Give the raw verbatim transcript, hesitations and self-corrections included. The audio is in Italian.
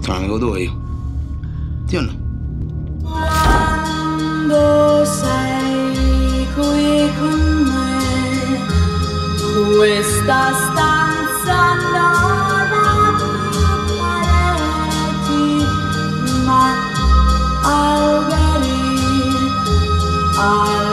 Insomma, mi godo io. Sì o no? Quando sei qui con me, questa stanza non ha più pareti, ma alberi, alberi.